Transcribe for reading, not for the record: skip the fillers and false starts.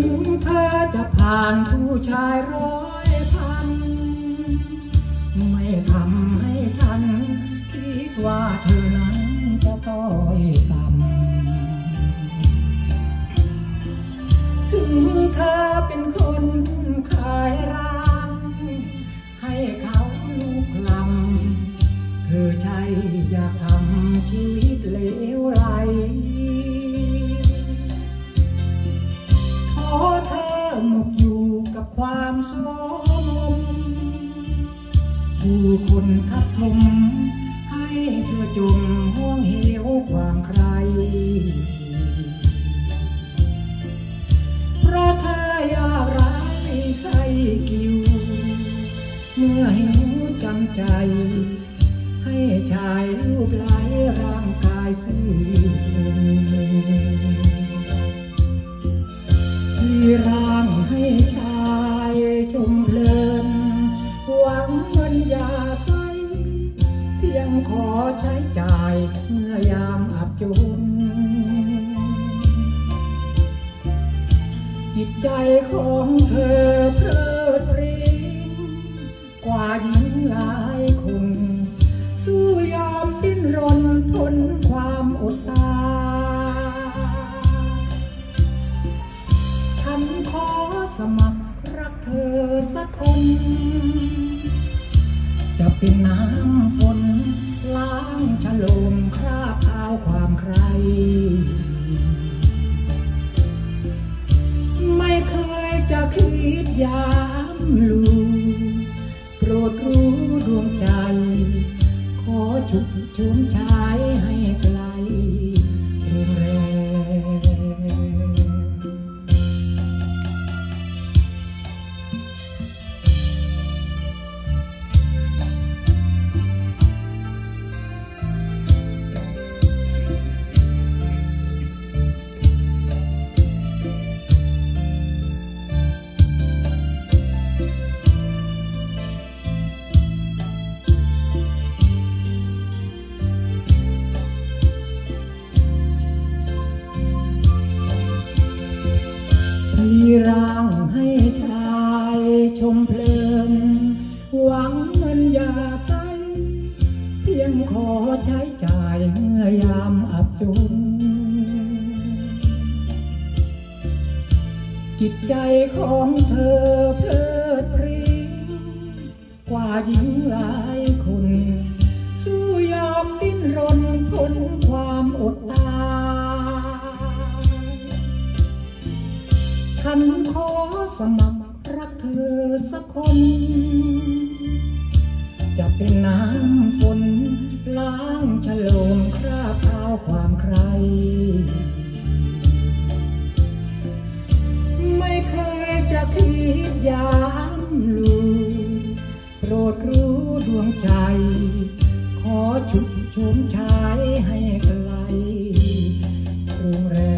เธอจะผ่านผู้ชาย100,000ไม่ทำให้ฉันคิดว่าเธอนั้นจะต้อยต่ำถึงเธอเป็นคนขายร้านให้เขาลูกลำเธอใช่อยากทำชีวิตเลวไหลขอเธอหมกอยู่กับความโศกผู้คนทับถมให้เธอจมห่วงเหวความใครเพราะเธอยากร้ายใส่กิ้วเมื่อหิวจำใจให้ชายรูปหลายร่างกายสู้ที่ร่างให้ชายชมเพลินหวังเงินยาใสเพียงขอใช้จ่ายเมื่อยามอับจนจิตใจของเธอเพลิดเพลินกว่าหญิงหลายคนสู้ยอมดิ้นรนทนความอดตายฉันขอสมัครรักเธอสักคนจะเป็นน้ำฝนล้างฉโลมคราบเท้าความใครไม่เคยจะคิดยามลูโปรดรู้ดวงใจขอชุบชุมชายให้ไกลโรงแรมที่ร่างให้ชายชมเพลินหวังเงินยาใสเพียงขอใช้จ่ายเมื่อยามอับจนจิตใจของเธอเพลิดเพลินกว่าหญิงหลายคนสู้ยอมดิ้นรนทนความอดตายฉันขอสมัครรักเธอสักคนจะเป็นน้ำฝนล้างฉโลมคราบเท้าความใครไม่เคยจะคิดยามลูโปรดรู้ดวงใจขอชุบชุมชายให้ไกลโรงแรม